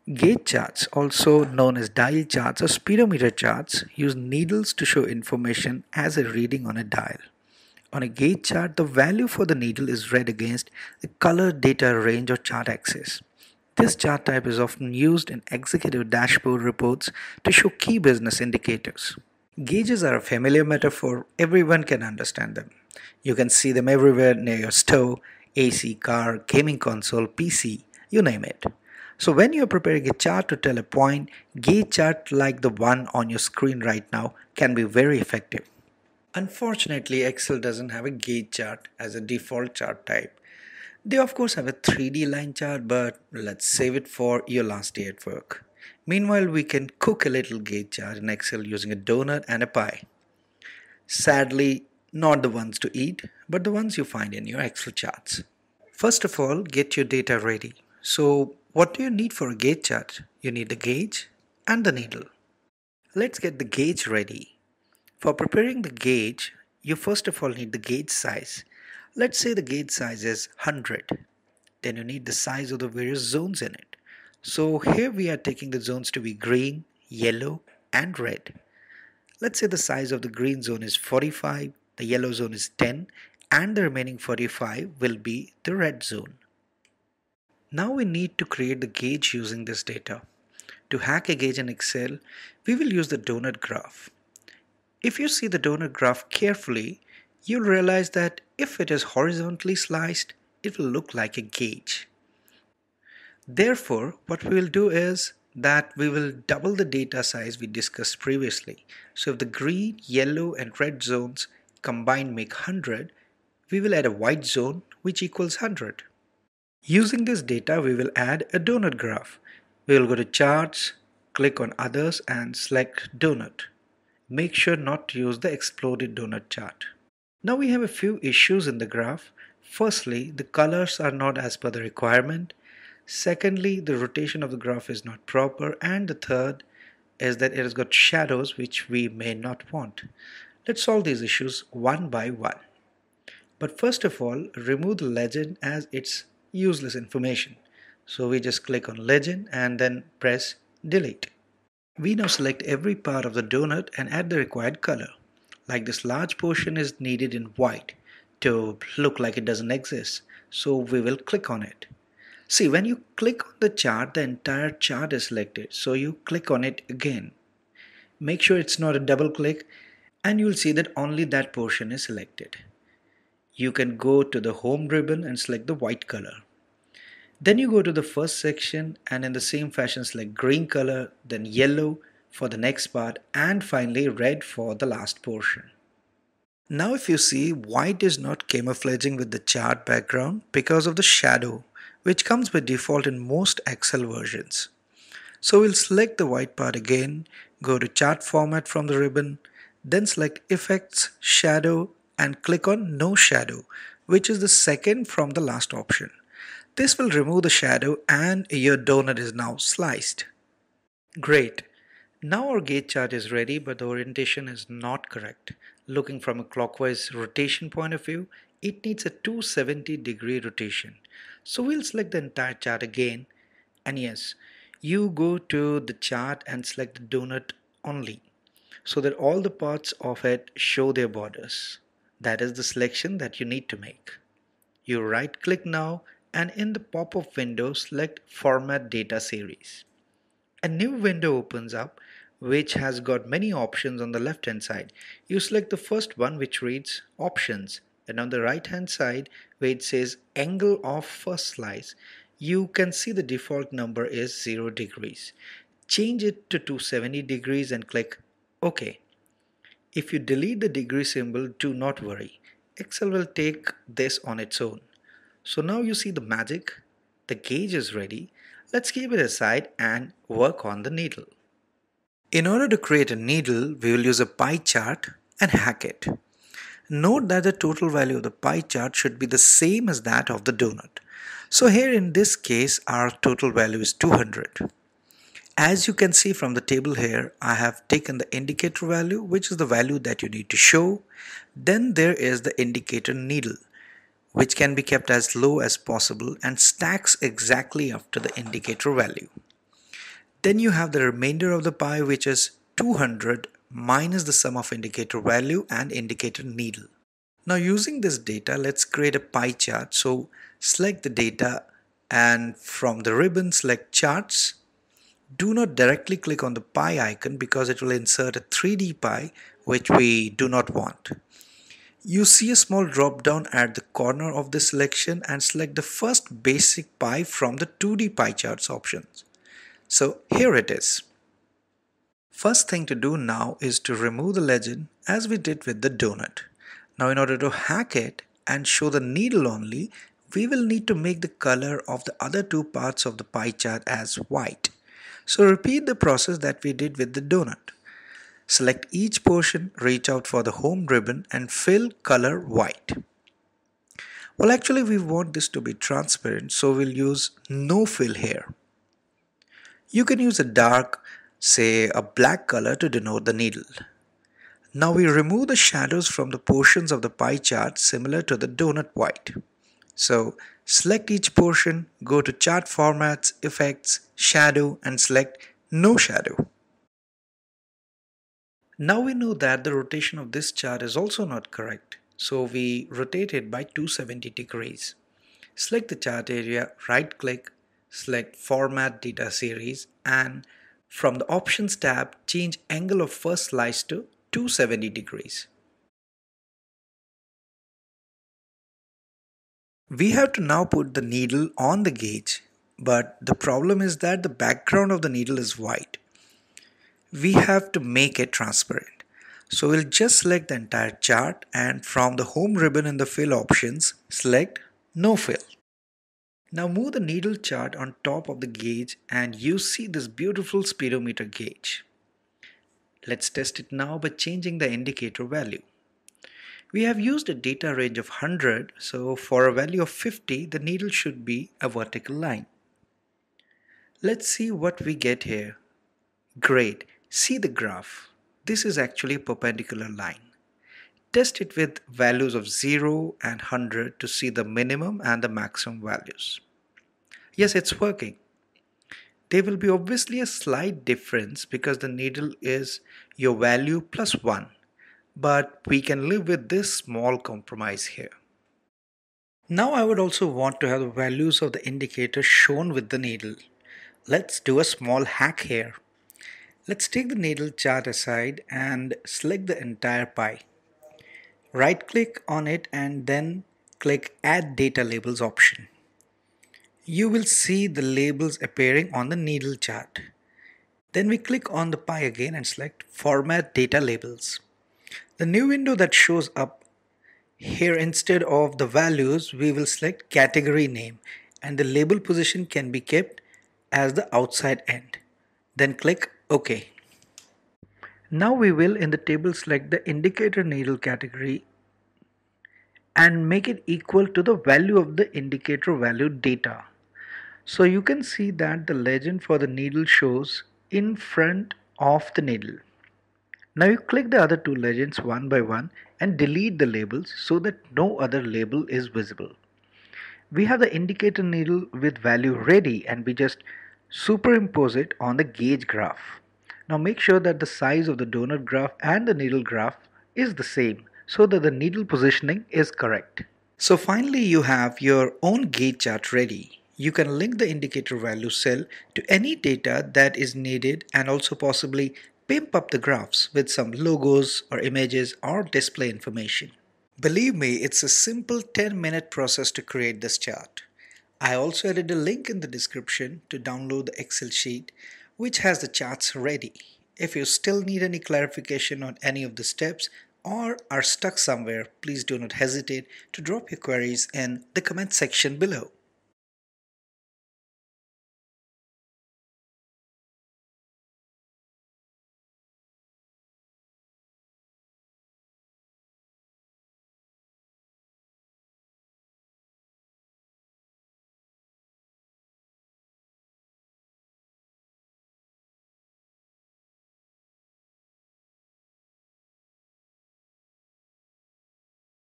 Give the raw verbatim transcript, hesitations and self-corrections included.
Gauge charts, also known as dial charts or speedometer charts, use needles to show information as a reading on a dial. On a gauge chart, the value for the needle is read against the color data range or chart axis. This chart type is often used in executive dashboard reports to show key business indicators. Gauges are a familiar metaphor, everyone can understand them. You can see them everywhere near your stove, A C, car, gaming console, P C, you name it. So when you are preparing a chart to tell a point, gauge chart like the one on your screen right now can be very effective. Unfortunately, Excel doesn't have a gauge chart as a default chart type. They of course have a three D line chart, but let's save it for your last day at work. Meanwhile, we can cook a little gauge chart in Excel using a donut and a pie. Sadly, not the ones to eat, but the ones you find in your Excel charts. First of all, get your data ready. So, what do you need for a gauge chart? You need the gauge and the needle. Let's get the gauge ready. For preparing the gauge, you first of all need the gauge size. Let's say the gauge size is one hundred. Then you need the size of the various zones in it. So here we are taking the zones to be green, yellow, and red. Let's say the size of the green zone is forty-five, the yellow zone is ten, and the remaining forty-five will be the red zone. Now we need to create the gauge using this data. To hack a gauge in Excel, we will use the donut graph. If you see the donut graph carefully, you'll realize that if it is horizontally sliced, it will look like a gauge. Therefore, what we will do is that we will double the data size we discussed previously. So if the green, yellow, and red zones combined make one hundred, we will add a white zone which equals one hundred. Using this data, we will add a donut graph. We will go to Charts, click on Others, and select Donut. Make sure not to use the exploded donut chart. Now we have a few issues in the graph. Firstly, the colors are not as per the requirement. Secondly, the rotation of the graph is not proper. And the third is that it has got shadows which we may not want. Let's solve these issues one by one. But first of all, remove the legend as it's useless information. So we just click on legend and then press delete. We now select every part of the donut and add the required color. Like this large portion is needed in white to look like it doesn't exist. So we will click on it. See, when you click on the chart, the entire chart is selected. So you click on it again. Make sure it's not a double click and you'll see that only that portion is selected. You can go to the home ribbon and select the white color. Then you go to the first section and in the same fashion select green color, then yellow for the next part, and finally red for the last portion. Now if you see, white is not camouflaging with the chart background because of the shadow which comes by default in most Excel versions. So we'll select the white part again, go to chart format from the ribbon, then select effects, shadow, and click on no shadow, which is the second from the last option. This will remove the shadow and your donut is now sliced. Great. Now our gauge chart is ready, but the orientation is not correct. Looking from a clockwise rotation point of view, it needs a two hundred seventy degree rotation. So we'll select the entire chart again. And yes, you go to the chart and select the donut only, so that all the parts of it show their borders. That is the selection that you need to make. You right click now and in the pop-up window select Format Data Series. A new window opens up which has got many options on the left hand side. You select the first one which reads Options, and on the right hand side where it says Angle of First Slice, you can see the default number is zero degrees. Change it to two hundred seventy degrees and click OK. If you delete the degree symbol, do not worry. Excel will take this on its own. So now you see the magic. The gauge is ready. Let's keep it aside and work on the needle. In order to create a needle, we will use a pie chart and hack it. Note that the total value of the pie chart should be the same as that of the donut. So here in this case, our total value is two hundred. As you can see from the table here, I have taken the indicator value, which is the value that you need to show. Then there is the indicator needle, which can be kept as low as possible and stacks exactly after the indicator value. Then you have the remainder of the pie, which is two hundred minus the sum of indicator value and indicator needle. Now using this data, let's create a pie chart. So select the data and from the ribbon select charts. Do not directly click on the pie icon because it will insert a three D pie, which we do not want. You see a small drop down at the corner of the selection and select the first basic pie from the two D pie charts options. So here it is. First thing to do now is to remove the legend as we did with the donut. Now in order to hack it and show the needle only, we will need to make the color of the other two parts of the pie chart as white. So repeat the process that we did with the donut. Select each portion, reach out for the home ribbon and fill color white. Well, actually we want this to be transparent, so we'll use no fill here. You can use a dark, say a black color to denote the needle. Now we remove the shadows from the portions of the pie chart similar to the donut white. So select each portion, go to chart formats, effects, shadow and select no shadow. Now we know that the rotation of this chart is also not correct. So we rotate it by two hundred seventy degrees. Select the chart area, right click, select format data series and from the options tab change angle of first slice to two hundred seventy degrees. We have to now put the needle on the gauge, but the problem is that the background of the needle is white. We have to make it transparent. So we'll just select the entire chart and from the home ribbon in the fill options, select no fill. Now move the needle chart on top of the gauge and you see this beautiful speedometer gauge. Let's test it now by changing the indicator value. We have used a data range of one hundred, so for a value of fifty, the needle should be a vertical line. Let's see what we get here. Great, see the graph. This is actually a perpendicular line. Test it with values of zero and one hundred to see the minimum and the maximum values. Yes, it's working. There will be obviously a slight difference because the needle is your value plus one. But we can live with this small compromise here. Now I would also want to have the values of the indicator shown with the needle. Let's do a small hack here. Let's take the needle chart aside and select the entire pie. Right click on it and then click Add Data Labels option. You will see the labels appearing on the needle chart. Then we click on the pie again and select Format Data Labels. The new window that shows up here, instead of the values, we will select category name and the label position can be kept as the outside end. Then click OK. Now we will in the table select the indicator needle category and make it equal to the value of the indicator value data. So you can see that the legend for the needle shows in front of the needle. Now you click the other two legends one by one and delete the labels so that no other label is visible. We have the indicator needle with value ready and we just superimpose it on the gauge graph. Now make sure that the size of the donut graph and the needle graph is the same so that the needle positioning is correct. So finally you have your own gauge chart ready. You can link the indicator value cell to any data that is needed and also possibly pimp up the graphs with some logos or images or display information. Believe me, it's a simple ten minute process to create this chart. I also added a link in the description to download the Excel sheet which has the charts ready. If you still need any clarification on any of the steps or are stuck somewhere, please do not hesitate to drop your queries in the comment section below.